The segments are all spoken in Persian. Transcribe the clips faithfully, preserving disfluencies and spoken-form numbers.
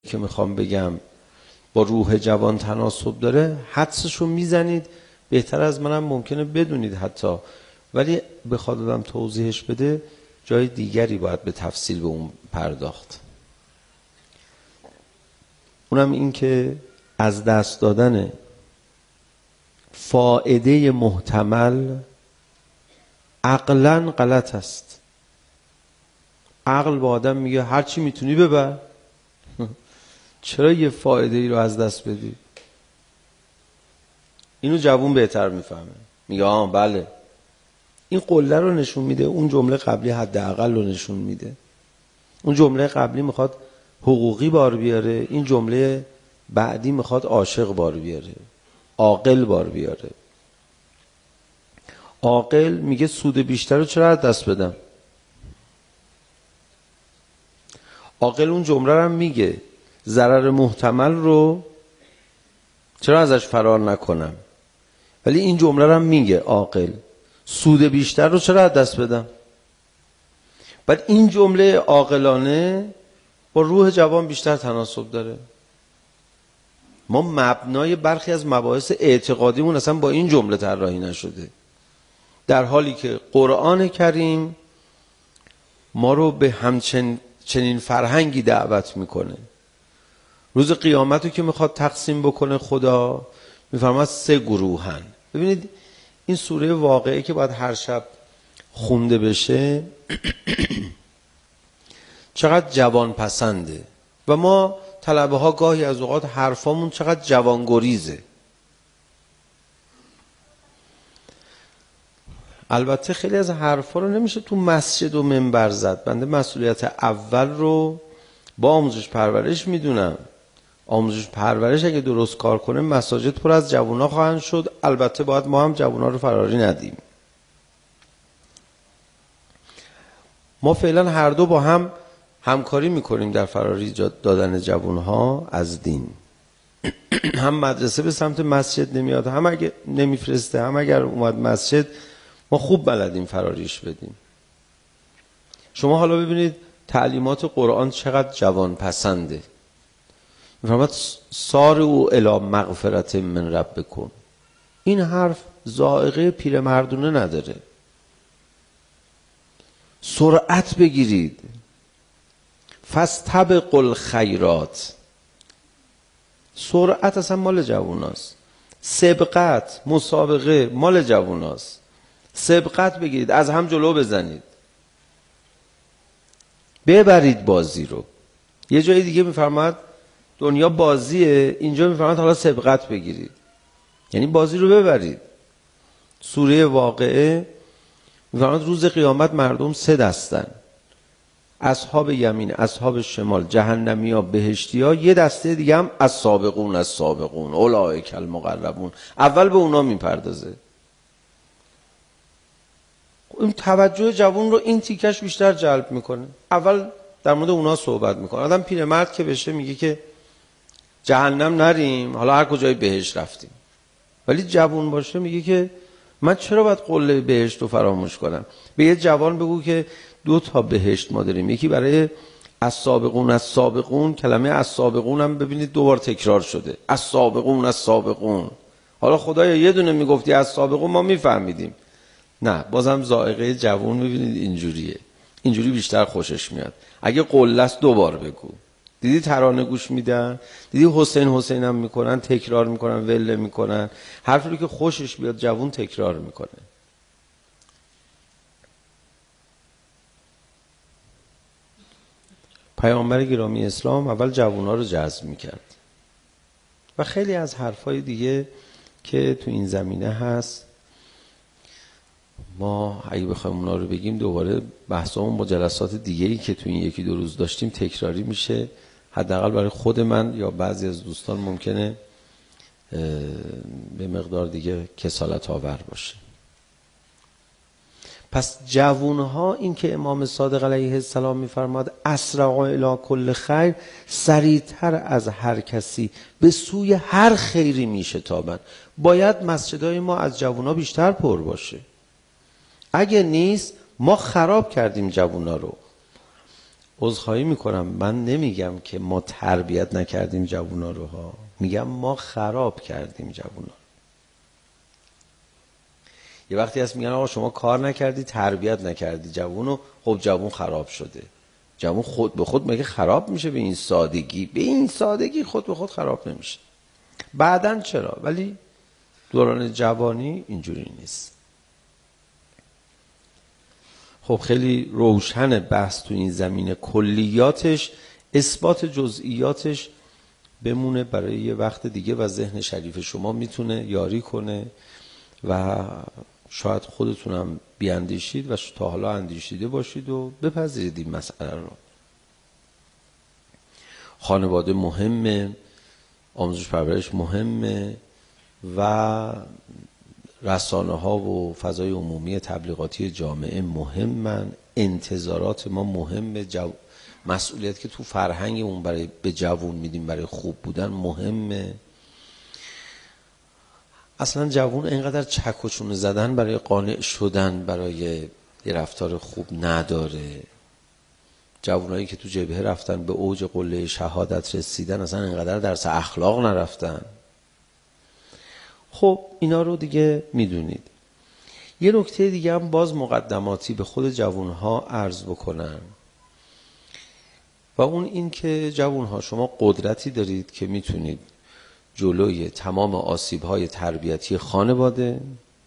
که میخوام بگم با روح جوان تناسب داره، حدسشو میزنید، بهتر از منم ممکنه بدونید حتی، ولی بخواد آدم توضیحش بده جای دیگری باید به تفصیل به اون پرداخت. اونم این که از دست دادن فائده محتمل عقلاً غلط است. عقل با آدم میگه هر چی میتونی ببر، چرا یه فایده ای رو از دست بدی؟ اینو جوون بهتر میفهمه، میگه آه بله، این قله رو نشون میده، اون جمله قبلی حداقل رو نشون میده. اون جمله قبلی میخواد حقوقی بار بیاره، این جمله بعدی میخواد عاشق بار بیاره، عاقل بار بیاره. عاقل میگه سود بیشتر رو چرا از دست بدم؟ عاقل اون جمله رو میگه ضرر محتمل رو چرا ازش فرار نکنم، ولی این جمله رو میگه عاقل سود بیشتر رو چرا از دست بدم. بعد این جمله عاقلانه با روح جوان بیشتر تناسب داره. ما مبنای برخی از مباحث اعتقادیمون اصلا با این جمله طراحی نشده، در حالی که قرآن کریم ما رو به همچنین چنین فرهنگی دعوت میکنه. روز قیامت رو که میخواد تقسیم بکنه خدا میفرماد سه گروهن. ببینید این سوره واقعه که باید هر شب خونده بشه چقدر جوان پسنده و ما طلبه ها گاهی از اوقات حرفامون چقدر جوان گریزه. البته خیلی از حرفا رو نمیشه تو مسجد و منبر زد. بنده مسئولیت اول رو با آموزش پرورش میدونم. آموزش پرورش اگه درست کار کنه مساجد پر از جوونا خواهند شد. البته باید ما هم جوونا رو فراری ندیم. ما فعلا هر دو با هم همکاری میکنیم در فراری دادن جوانها از دین. هم مدرسه به سمت مسجد نمیاد، هم اگه نمیفرسته، هم اگر اومد مسجد ما خوب بلدیم فراریش بدیم. شما حالا ببینید تعلیمات قرآن چقدر جوان پسنده. میفرماد سار او الی مغفرت من ربکم. این حرف ذائقه پیرمردونه نداره. سرعت بگیرید، فاستبقوا الخیرات. سرعت اصلا مال جووناست. سبقت، مسابقه مال جووناست. سبقت بگیرید، از هم جلو بزنید، ببرید بازی رو. یه جای دیگه میفرماد دنیا بازیه، اینجا میفرماد حالا سبقت بگیرید، یعنی بازی رو ببرید. سوره واقعه میفرماد روز قیامت مردم سه دستن، اصحاب یمین، اصحاب شمال، جهنمی ها، بهشتی ها. یه دسته دیگه هم از سابقون از سابقون اولئک المقربون. اول به اونا میپردازه. این توجه جوان رو این تیکش بیشتر جلب میکنه. اول در مورد اونا صحبت میکنه. آدم پیرمرد که بشه میگه که جهنم نریم، حالا هر کجای بهشت رفتیم. ولی جوان باشه میگه که من چرا باید قله بهشت رو فراموش کنم. به یه جوان بگو که دو تا بهشت ما داریم، یکی برای السابقون السابقون، کلمه السابقون هم ببینید دوبار تکرار شده، السابقون السابقون. حالا خدایا یه دونه میگفتی السابقون ما میفهمیدیم. نه، بازم ذائقه جوان ببینید اینجوریه، اینجوری بیشتر خوشش میاد. اگه قله است دوبار بگو. دیدی ترانه گوش میدن، دیدی حسین حسین هم میکنن، تکرار میکنن، وله میکنن. حرفی رو که خوشش بیاد جوان تکرار میکنه. پیامبر گرامی اسلام اول جوونا رو جذب میکرد و خیلی از حرفای دیگه که تو این زمینه هست ما اگه بخوایم اونا رو بگیم دوباره بحثامون با جلسات دیگه‌ای که تو این یکی دو روز داشتیم تکراری میشه. حداقل برای خود من یا بعضی از دوستان ممکنه به مقدار دیگه کسالت آور باشه. پس جوانها، این که امام صادق علیه السلام میفرماد اسرع الی کل خیر، سریعتر از هر کسی به سوی هر خیری میشتابند. باید مسجدهای ما از جوانها بیشتر پر باشه. اگه نیست ما خراب کردیم جوونا رو. عذرخواهی میکنم، من نمیگم که ما تربیت نکردیم جوونا رو ها، میگم ما خراب کردیم جوونا. یه وقتی هست میگن آقا شما کار نکردی، تربیت نکردی جوونو، خب جوون خراب شده. جوون خود به خود مگه خراب میشه به این سادگی؟ به این سادگی خود به خود خراب نمیشه. بعدن چرا؟ ولی دوران جوانی اینجوری نیست. خب خیلی روشن بحث تو این زمینه، کلیاتش، اثبات جزئیاتش بمونه برای یه وقت دیگه و ذهن شریف شما میتونه یاری کنه و شاید خودتونم بیاندیشید و تا حالا اندیشیده باشید و بپذیرید این مسئله رو. خانواده مهمه، آموزش پرورش مهمه و رسانه ها و فضای عمومی تبلیغاتی جامعه مهمن، انتظارات ما مهمه، جو... مسئولیت که تو فرهنگمون برای به جوون میدیم برای خوب بودن مهمه. اصلا جوون اینقدر چک و چونه زدن برای قانع شدن برای یه رفتار خوب نداره. جوونایی که تو جبهه رفتن به اوج قله شهادت رسیدن اصلا اینقدر درس اخلاق نرفتن. خب اینا رو دیگه میدونید. یه نکته دیگه هم باز مقدماتی به خود جوونها عرض بکنم و اون این که جوونها شما قدرتی دارید که میتونید جلوی تمام آسیب‌های تربیتی خانواده،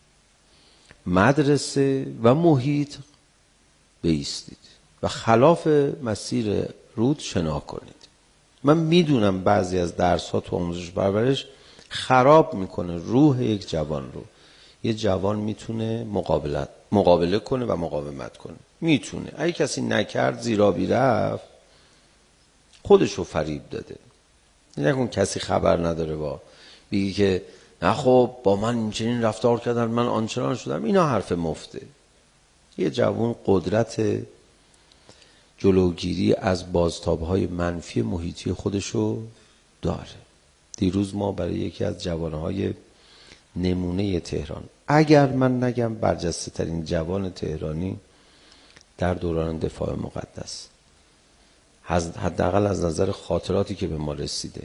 مدرسه و محیط بایستید و خلاف مسیر رود شنا کنید. من میدونم بعضی از درس‌ها تو آموزش پرورش خراب میکنه روح یک جوان رو. یه جوان میتونه مقابلت مقابله کنه و مقاومت کنه، میتونه. اگه کسی نکرد زیرابی رفت خودشو فریب داده. نکن کسی خبر نداره با بگی که نه خب با من اینچنین رفتار کردن من آنچنان شدم، اینا حرف مفته. یه جوان قدرت جلوگیری از بازتابهای منفی محیطی خودشو داره. دیروز ما برای یکی از جوانهای نمونه تهران، اگر من نگم برجسته ترین جوان تهرانی در دوران دفاع مقدس، حداقل از نظر خاطراتی که به ما رسیده،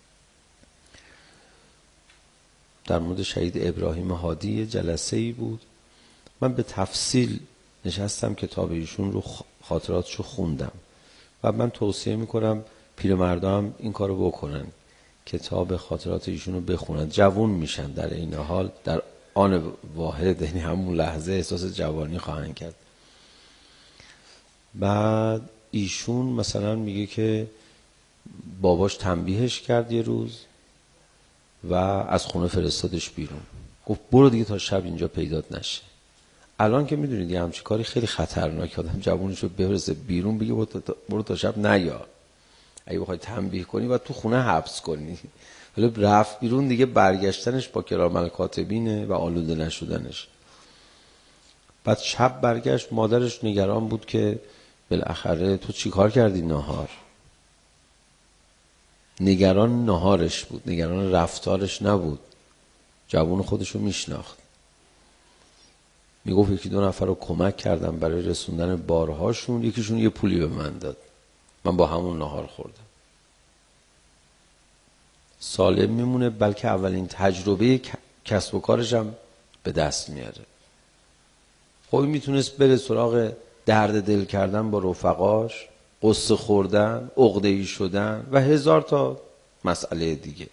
در مورد شهید ابراهیم هادی جلسه‌ای بود. من به تفصیل نشستم کتاب ایشون رو خاطراتشو خوندم و من توصیه میکنم پیرمردا هم این کارو بکنن، کتاب خاطرات ایشون رو بخونن. جوان میشن در این حال، در آن واحد، یعنی همون لحظه احساس جوانی خواهند کرد. بعد ایشون مثلا میگه که باباش تنبیهش کرد یه روز و از خونه فرستادش بیرون، گفت برو دیگه تا شب اینجا پیدات نشه. الان که میدونید یه همچین کاری خیلی خطرناکه، آدم جوونشو بفرسته بیرون بگه برو تا شب نیا. اگه بخوای تنبیه کنی و تو خونه حبس کنی، ولی رفت بیرون دیگه برگشتنش با کرام الکاتبینه و آلوده نشدنش. بعد شب برگشت، مادرش نگران بود که بالاخره تو چی کار کردی نهار. نگران نهارش بود، نگران رفتارش نبود. جوون خودشو میشناخت. میگفت یکی دو نفر رو کمک کردم برای رسوندن بارهاشون، یکیشون یه پولی به من داد، من با همون نهار خوردم. سالم میمونه، بلکه اولین تجربه کسب و کارش هم به دست میاره. خب میتونست بره سراغ درد دل کردن با رفقاش، قصه خوردن، عقده‌ای شدن و هزار تا مسئله دیگه.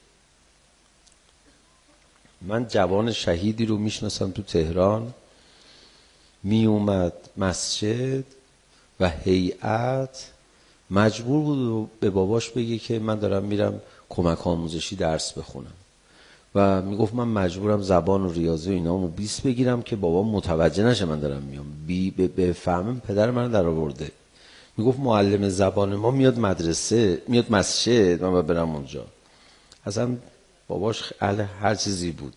من جوان شهیدی رو میشناسم تو تهران، می اومد مسجد و هیئت مجبور بود به باباش بگه که من دارم میرم کمک آموزشی درس بخونم و میگفت من مجبورم زبان و ریاضی و اینامو بیست بگیرم که بابا متوجه نشه من دارم میام، بی بفهمم پدر من در آورده. میگفت معلم زبان ما میاد مدرسه، میاد مسجد، من باید برم اونجا. اصلا باباش اهل هر چیزی بود.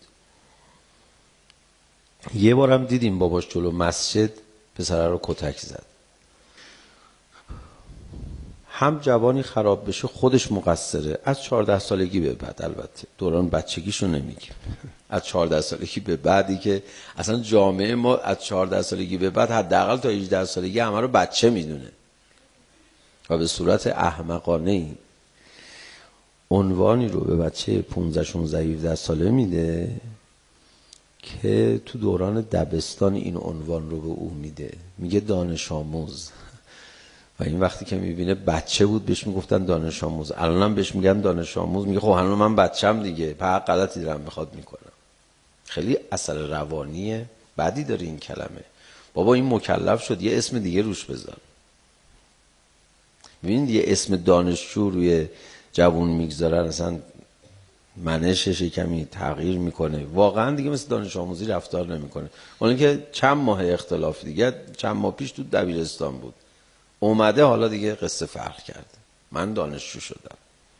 یه بارم دیدیم باباش جلو مسجد پسره رو کتک زد. هم جوانی خراب بشه خودش مقصره، از چهارده سالگی به بعد، البته دوران بچگیشو نمیگیم، از چهارده سالگی به بعدی که اصلا جامعه ما از چهارده سالگی به بعد حداقل تا هجده سالگی همه رو بچه میدونه و به صورت احمقانه‌ای عنوانی رو به بچه پانزده شانزده هفده ساله میده که تو دوران دبستان این عنوان رو به او میده، میگه دانش آموز. و این وقتی که میبینه بچه بود بهش میگفتن دانش آموز، الانم بهش میگن دانش آموز، میگه خب هنوز من بچم دیگه، په غلطی دارم میخواد میکنم. خیلی اثر روانی بدی داره این کلمه. بابا این مکلف شد یه اسم دیگه روش بذار. ببینید یه اسم دانشجو روی جوون میگذارن اصلا منشش کمی تغییر میکنه، واقعا دیگه مثل دانش آموزی رفتار نمیکنه. اون که چند ماه اختلاف دیگه، چند ماه پیش تو دبیرستان بود اومده، حالا دیگه قصه فرق کرده، من دانشجو شدم.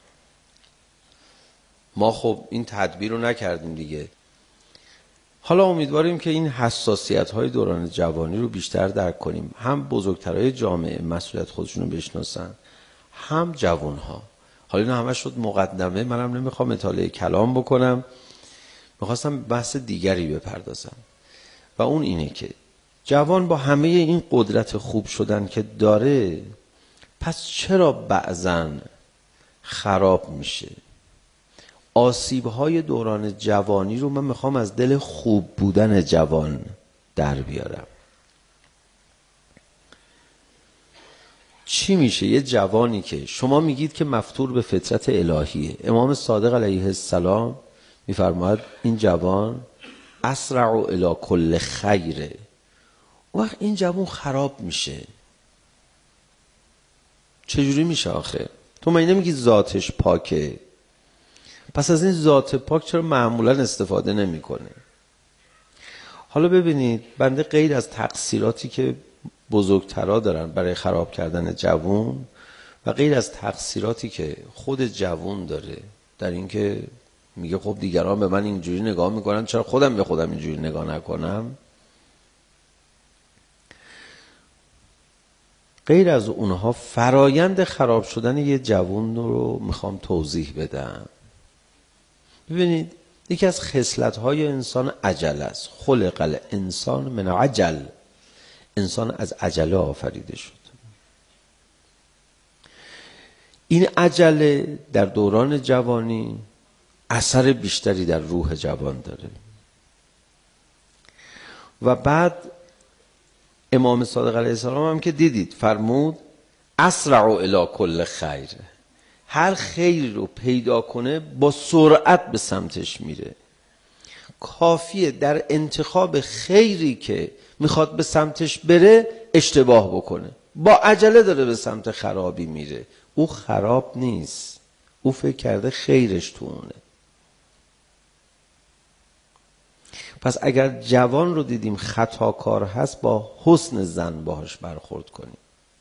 ما خب این تدبیر رو نکردیم دیگه. حالا امیدواریم که این حساسیت های دوران جوانی رو بیشتر درک کنیم، هم بزرگترهای جامعه مسئولیت خودشون رو بشناسن، هم جوان ها. حالا اینا همه شد مقدمه، منم نمیخوام اطاله کلام بکنم، میخواستم بحث دیگری بپردازم و اون اینه که جوان با همه این قدرت خوب شدن که داره، پس چرا بعضن خراب میشه؟ آسیب‌های دوران جوانی رو من میخوام از دل خوب بودن جوان در بیارم. چی میشه یه جوانی که شما میگید که مفتور به فطرت الهیه؟ امام صادق علیه السلام میفرماید این جوان اسرع الی کل خیره. وقت این جوان خراب میشه. چجوری میشه آخه؟ تو من نمیگی ذاتش پاکه، پس از این ذات پاک چرا معمولا استفاده نمیکنه؟ حالا ببینید، بنده غیر از تقصیراتی که بزرگترها دارن برای خراب کردن جوان و غیر از تقصیراتی که خود جوان داره در اینکه میگه خب دیگران به من اینجوری نگاه میکنن، چرا خودم به خودم اینجوری نگاه نکنم؟ غیر از اونها فرایند خراب شدن یه جوان رو میخوام توضیح بدم. ببینید، یکی از خصلت‌های انسان عجله است. خلق الانسان من عجل. انسان از عجله آفریده شد. این عجله در دوران جوانی اثر بیشتری در روح جوان داره. و بعد امام صادق علیه السلام هم که دیدید فرمود اسرع الی کل خیر. هر خیر رو پیدا کنه با سرعت به سمتش میره. کافیه در انتخاب خیری که میخواد به سمتش بره اشتباه بکنه، با عجله داره به سمت خرابی میره. او خراب نیست، او فکر کرده خیرش تو اونه. پس اگر جوان رو دیدیم خطاکار هست، با حسن ظن باهاش برخورد کنیم.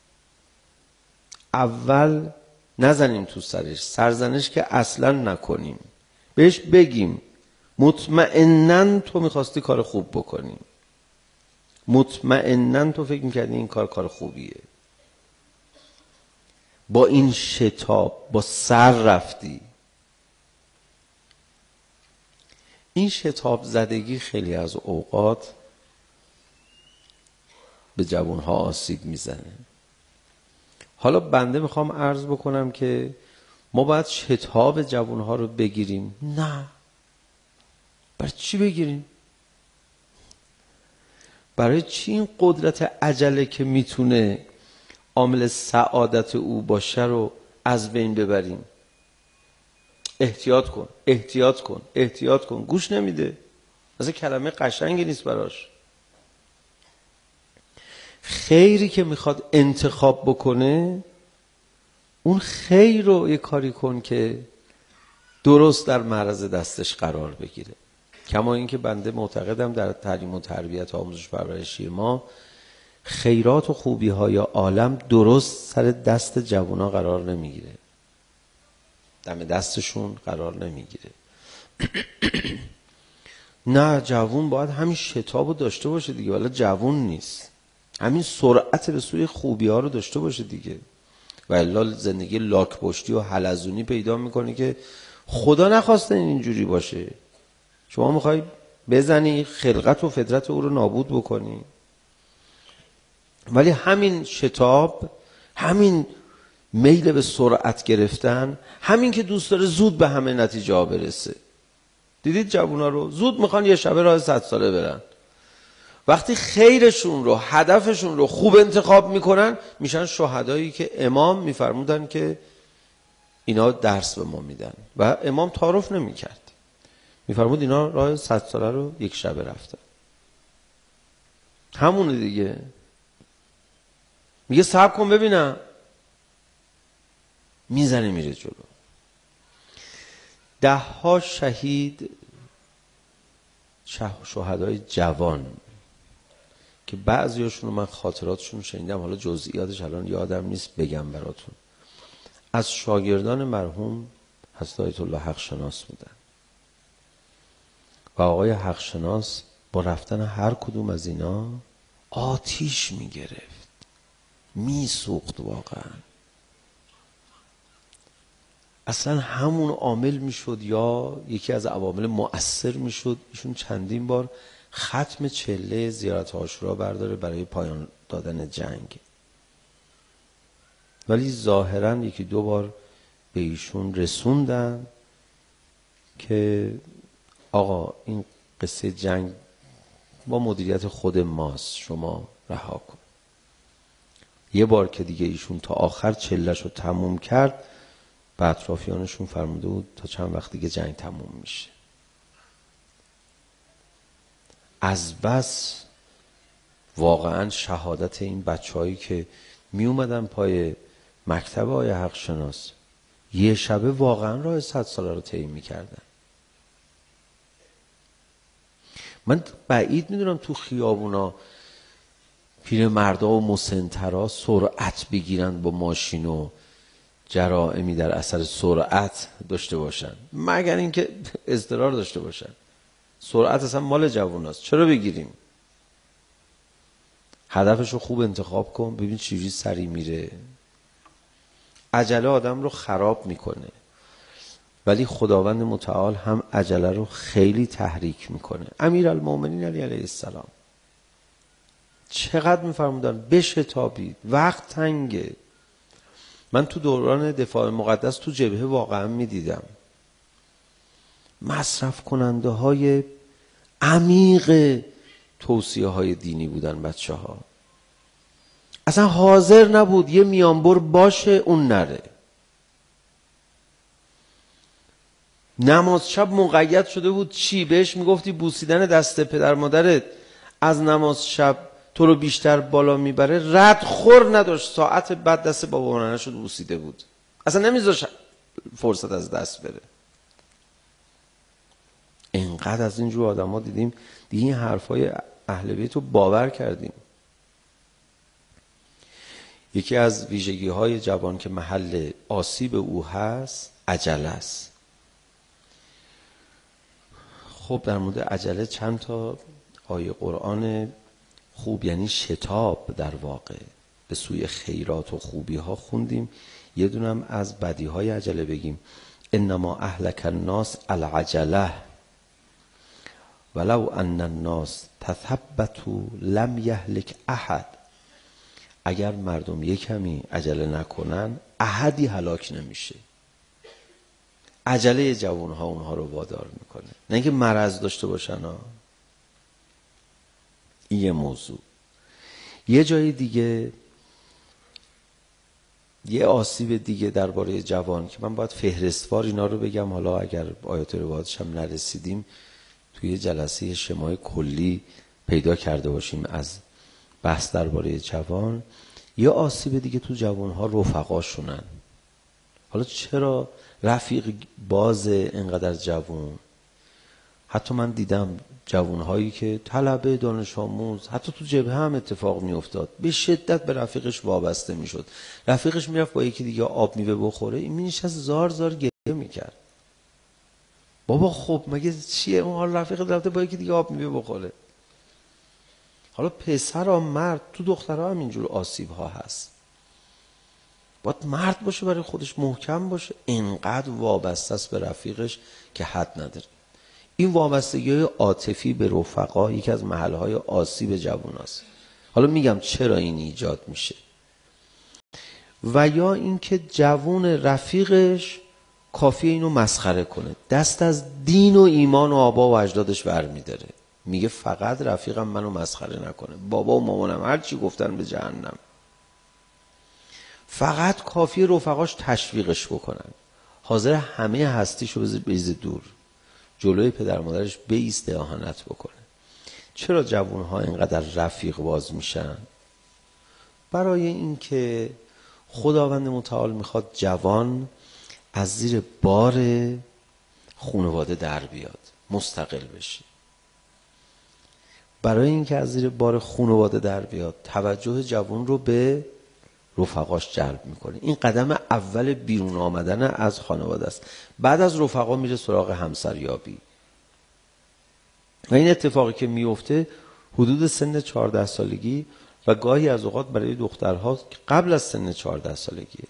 اول نزنیم تو سرش، سرزنش که اصلا نکنیم، بهش بگیم مطمئناً تو میخواستی کار خوب بکنی، مطمئناً تو فکر میکردی این کار کار خوبیه، با این شتاب با سر رفتی. این شتاب زدگی خیلی از اوقات به جوانها آسیب میزنه. حالا بنده میخوام عرض بکنم که ما باید شتاب جوانها رو بگیریم؟ نه. برای چی بگیریم؟ برای چی این قدرت عجله که میتونه عامل سعادت او باشه رو از بین ببریم؟ احتیاط کن، احتیاط کن، احتیاط کن. گوش نمیده. مثلا کلمه قشنگی نیست براش. خیری که میخواد انتخاب بکنه، اون خیر رو یه کاری کن که درست در معرض دستش قرار بگیره. کما اینکه بنده معتقدم در تعلیم و تربیت و آموزش پرورشی ما خیرات و خوبی های عالم درست سر دست جوونا قرار نمیگیره، دم دستشون قرار نمیگیره. نه، جوون باید همین شتاب رو داشته باشه دیگه، ولی جوون نیست. همین سرعت به سوی خوبی ها رو داشته باشه دیگه، و الا زندگی لاک پشتی و حلزونی پیدا میکنه که خدا نخواسته اینجوری باشه. شما میخوای بزنی خلقت و فطرت او رو نابود بکنی، ولی همین شتاب، همین میل به سرعت گرفتن، همین که دوست داره زود به همه نتیجه ها برسه. دیدید جوونا رو زود میخوان یه شبه راه صد ساله برن. وقتی خیرشون رو، هدفشون رو خوب انتخاب میکنن، میشن شهدایی که امام میفرمودن که اینا درس به ما میدن و امام تعارف نمیکرد، میفرمود اینا راه صد ساله رو یک شبه رفتن. همونه دیگه. میگه صبر کن ببینم، میزنه میره جلو. ده ها شهید، شهدای جوان که بعضیاشون رو من خاطراتشون شنیدم، حالا جزئیاتش الان یادم نیست بگم براتون، از شاگردان مرحوم حضرت آیت الله حقشناس بودن و آقای حقشناس با رفتن هر کدوم از اینا آتیش میگرفت، میسوخت واقعا. اصلا همون عامل میشد یا یکی از عوامل مؤثر میشد ایشون چندین بار ختم چله زیارت عاشورا برداره برای پایان دادن جنگ، ولی ظاهرا یکی دو بار به ایشون رسوندن که آقا این قصه جنگ با مدیریت خود ماست، شما رها کن. یه بار که دیگه ایشون تا آخر چله‌ش رو تموم کرد، به اطرافیانشون فرموده بود تا چند وقت دیگه جنگ تموم میشه. از بس واقعا شهادت این بچه‌هایی که می اومدن پای مکتب آقای حقشناس یه شبه واقعا راه صد ساله رو طی می‌کردن. من بعید میدونم تو خیابونا پیرمردا و مسن‌ترا سرعت بگیرن با ماشین و جرائمی در اثر سرعت داشته باشن، مگر اینکه اضطرار داشته باشن. سرعت اصلا مال جووناست، چرا بگیریم؟ هدفشو خوب انتخاب کن، ببین چجوری سری میره. عجله آدم رو خراب میکنه، ولی خداوند متعال هم عجله رو خیلی تحریک میکنه. امیرالمومنین علی علیه السلام چقدر میفرمودن بشتابید، وقت تنگه. من تو دوران دفاع مقدس تو جبهه واقعا میدیدم مصرف کننده های عمیق توصیه های دینی بودن بچه ها. اصلا حاضر نبود یه میانبر باشه اون نره. نماز شب مقید شده بود چی؟ بهش میگفتی بوسیدن دست پدر مادرت از نماز شب تو رو بیشتر بالا میبره، رد خور نداشت ساعت بعد دست بابا ننه شد بوسیده بود، اصلا نمیذاش فرصت از دست بره. اینقدر از اینجور آدم ها دیدیم دیگه این حرفای اهل بیت رو باور کردیم. یکی از ویژگی های جوان که محل آسیب او هست عجله است. خب در مورد عجله چند تا آیه قرآن خوب، یعنی شتاب در واقع به سوی خیرات و خوبی ها خوندیم. یه دونم از بدی های عجله بگیم. انما اهلک الناس العجله ولو ان الناس تثبتوا لم یهلک احد. اگر مردم یک کمی عجله نکنن احدی هلاک نمیشه. عجله جوانها اونها رو وادار میکنه، نه اینکه مرض داشته باشن ها. این یه موضوع. یه جای دیگه یه آسیب دیگه درباره جوان که من باید فهرستوار اینا رو بگم، حالا اگر آیات روایاتش هم نرسیدیم توی جلسه شمای کلی پیدا کرده باشیم از بحث درباره جوان. یه آسیب دیگه تو جوانها رفقاشونن. حالا چرا رفیق باز اینقدر جوان؟ حتی من دیدم جوانهایی که طلبه دانش آموز، حتی تو جبهه هم اتفاق می افتاد، به شدت به رفیقش وابسته می شد. رفیقش می رفت با یکی دیگه آب میوه بخوره، این می نشست زار زار گریه می کرد. بابا خب مگه چیه اون حال؟ رفیق رفته با یکی دیگه آب میوه بخوره. حالا پسر و مرد، تو دخترها هم اینجور آسیب ها هست. باید مرد باشه برای خودش، محکم باشه، اینقدر وابسته است به رفیقش که حد نداره. این وابستگی عاطفی به رفقا یکی از محلهای آسیب جوان است. حالا میگم چرا این ایجاد میشه. و یا اینکه جوون رفیقش کافی اینو مسخره کنه، دست از دین و ایمان و آبا و اجدادش برمی‌داره، میگه فقط رفیقم منو مسخره نکنه، بابا و مامانم هر چی گفتن به جهنم. فقط کافی رفقاش تشویقش بکنن، حاضر همه هستیشو بریزه دور، جلوی پدر مادرش بیسته اهانت بکنه. چرا جوانها اینقدر رفیق باز میشن؟ برای اینکه خداوند متعال میخواد جوان از زیر بار خانواده در بیاد، مستقل بشه. برای اینکه از زیر بار خانواده در بیاد، توجه جوان رو به رفقاش جلب میکنه. این قدم اول بیرون آمدن از خانواده است. بعد از رفقا میره سراغ همسریابی. و این اتفاقی که میفته حدود سن چهارده سالگی و گاهی از اوقات برای دخترها قبل از سن چهارده سالگیه.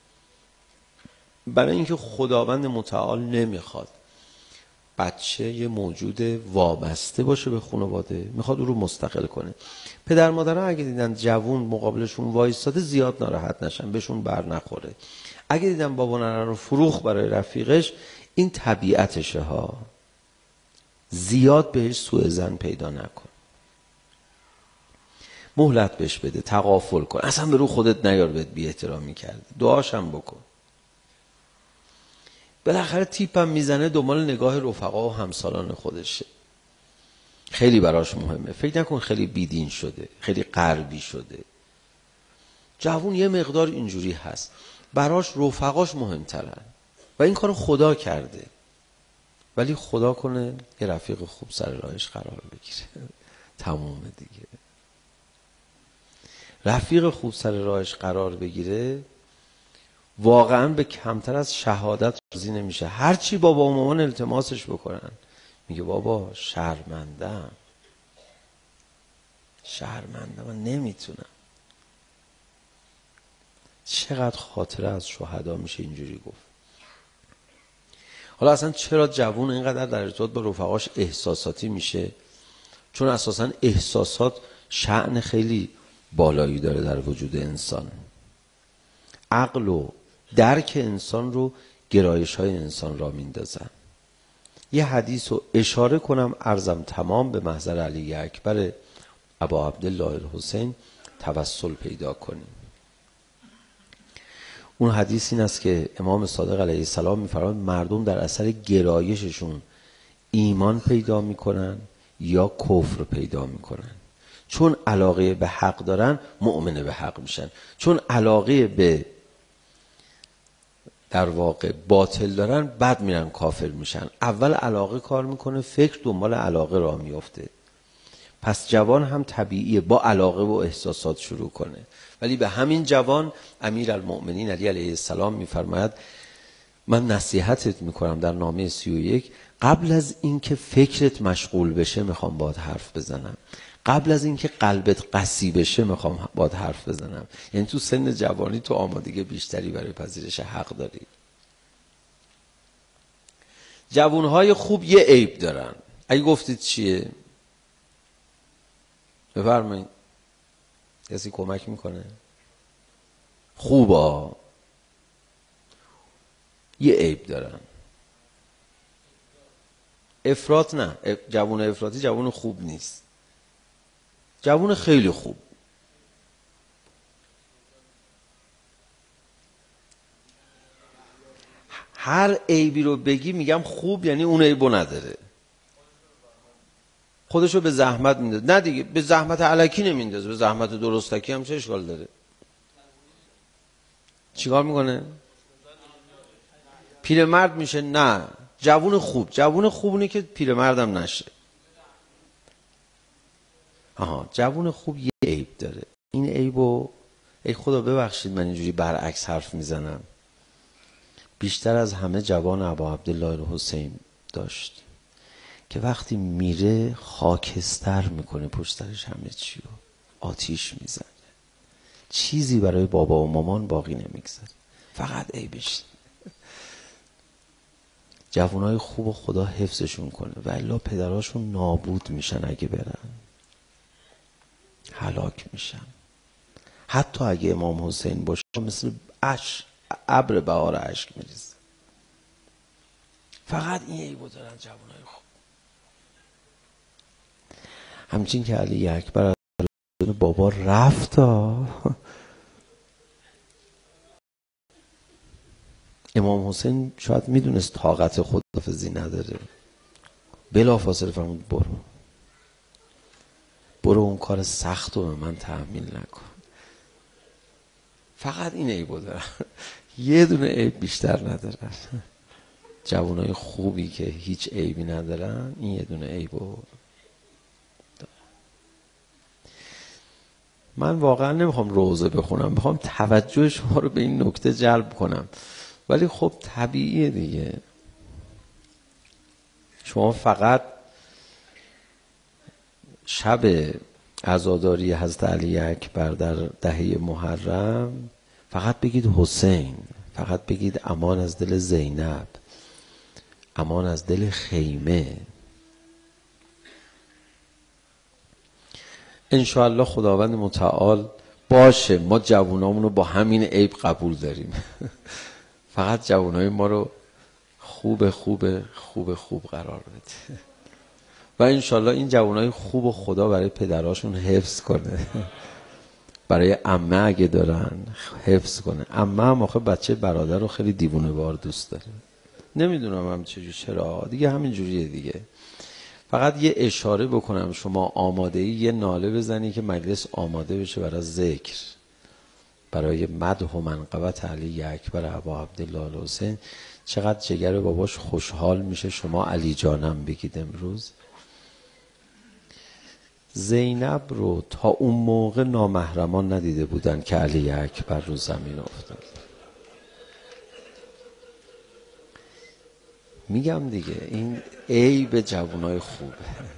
برای اینکه خداوند متعال نمیخواد بچه یه موجود وابسته باشه به خانواده، میخواد او رو مستقل کنه. پدر مادرها اگه دیدن جوون مقابلشون وایستاده زیاد ناراحت نشن، بهشون بر نخوره. اگه دیدن بابا ننه رو فروخت برای رفیقش، این طبیعتشه ها، زیاد بهش سوء ظن پیدا نکن، مهلت بهش بده، تغافل کن، اصلا به رو خودت نیار بهت بی احترامی کرده، دعاشم بکن. بالاخره تیپم میزنه دنبال نگاه رفقا و همسالان خودشه، خیلی براش مهمه. فکر نکن خیلی بیدین شده، خیلی غربی شده. جوون یه مقدار اینجوری هست، براش رفقاش مهمترن و این کارو خدا کرده. ولی خدا کنه یه رفیق خوب سر راهش قرار بگیره، تمومه دیگه. رفیق خوب سر راهش قرار بگیره، واقعا به کمتر از شهادت راضی نمیشه. هرچی بابا و مامان التماسش بکنن، میگه بابا شرمندم، شرمندم، من نمیتونم. چقدر خاطره از شهدا میشه اینجوری گفت. حالا اصلا چرا جوون اینقدر در ارتباط با رفقاش احساساتی میشه؟ چون اساسا احساسات شأن خیلی بالایی داره در وجود انسان. عقل و درک انسان رو گرایش های انسان را میندازن. یه حدیث رو اشاره کنم، عرضم تمام، به محضر علی اکبر ابا عبدالله الحسین توسل پیدا کنیم. اون حدیث این است که امام صادق علیه السلام میفرماید مردم در اثر گرایششون ایمان پیدا میکنن یا کفر پیدا میکنن. چون علاقه به حق دارن مؤمن به حق میشن، چون علاقه به در واقع باطل دارن بعد میرن کافر میشن. اول علاقه کار میکنه، فکر دنبال علاقه راه میفته. پس جوان هم طبیعیه با علاقه و احساسات شروع کنه. ولی به همین جوان امیرالمؤمنین علی علیه السلام میفرماید من نصیحتت میکنم در نامه سی و یک، قبل از اینکه فکرت مشغول بشه میخوام باهات حرف بزنم، قبل از اینکه قلبت قسی بشه میخوام باهات حرف بزنم. یعنی تو سن جوانی تو آمادگی بیشتری برای پذیرش حق داری. جوانهای خوب یه عیب دارن. اگه گفتید چیه؟ بفرمایید. کسی کمک میکنه؟ خوبا یه عیب دارن. افراط نه، جوان افراطی جوان خوب نیست، جوان خیلی خوب. هر عیبی رو بگی میگم خوب، یعنی اون عیبو نداره، خودشو به زحمت میندازه. نه دیگه، به زحمت الکی نمیندازه، به زحمت درستکی هم چه اشکال داره؟ چیکار میکنه؟ پیرمرد میشه؟ نه، جوون خوب. جوون خوب اونه که پیرمردم نشه. آها، جوون خوب یه عیب داره. این عیبو، ای خدا ببخشید من اینجوری برعکس حرف میزنم، بیشتر از همه جوان ابا عبدالله الحسین داشت که وقتی میره خاکستر میکنه پشت سرش همه چی رو، آتیش میزنه، چیزی برای بابا و مامان باقی نمیگذاره، فقط عیبش. جوانای خوب خدا حفظشون کنه و الا پدراشون نابود میشن، اگه برن هلاک میشن. حتی اگه امام حسین باشه مثل اش ابر بهار اشک میریزه. فقط این عیبو دارن جوانای خوب. همچین که علی اکبر از بابا رفت ها. امام حسین شاید میدونست طاقت خداحافظی نداره، بلافاصله فرمود برو برو اون کار سخت رو به من تحمیل نکن. فقط این عیبو دارن. یه دونه عیب بیشتر ندارن. جوانای خوبی که هیچ عیبی ندارن این یه دونه عیبو دارن. من واقعا نمیخوام روزه بخونم، میخوام توجه شما رو به این نکته جلب کنم، ولی خب طبیعیه دیگه. شما فقط شب عزاداری حضرت علی اکبر در دهه محرم فقط بگید حسین، فقط بگید امان از دل زینب، امان از دل خیمه. انشاءالله خداوند متعال باشه ما جوانامون رو با همین عیب قبول داریم. فقط جوانای ما رو خوب خوب خوب خوب قرار بده و انشالله این جوانای خوب و خدا برای پدراشون حفظ کنه. برای عمه اگه دارن حفظ کنه. عمه هم آخه بچه برادر رو خیلی دیوونه وار دوست داره. نمیدونم هم چجور چرا دیگه همین جوریه دیگه. فقط یه اشاره بکنم، شما آماده ای یه ناله بزنی که مجلس آماده بشه برای ذکر، برای مدح و منقبت علی اکبر ابا عبدالله الحسین. چقدر جگر باباش خوشحال میشه شما علی جانم بگید امروز. زینب رو تا اون موقع نامحرمان ندیده بودن که علی اکبر رو زمین افتاد. میگم دیگه این عیب جوانای خوبه.